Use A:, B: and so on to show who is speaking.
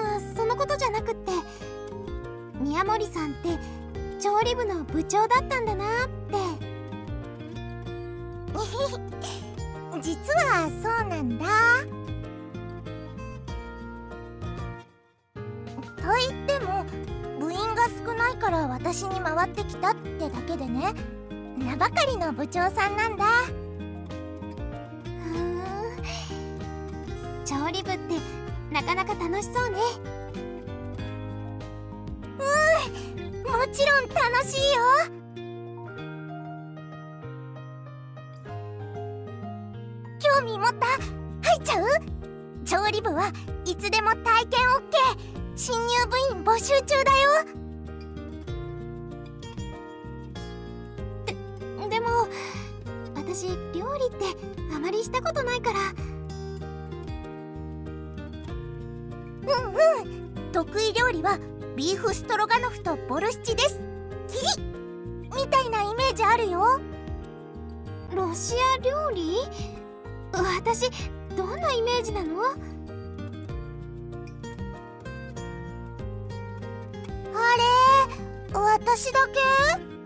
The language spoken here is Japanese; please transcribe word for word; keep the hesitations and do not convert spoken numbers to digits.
A: あ、そのことじゃなくって、宮森さんって調理部の部長だったんだなって。
B: 実はそうなんだ。と言っても部員が少ないから私に回ってきたってだけでね、名ばかりの部長さんなんだ。
A: ふーん、調理部ってなかなか楽しそうね。
B: うん、もちろん楽しいよ。興味持った？入っちゃう？調理部はいつでも体験 オーケー。新入部員募集中だよ。
A: で、でも私料理ってあまりしたことないから。
B: うんうん、得意料理はビーフストロガノフとボルシチです。キリみたいなイメージあるよ。
A: ロシア料理？私どんなイメージなの？
B: あれ、私だけ？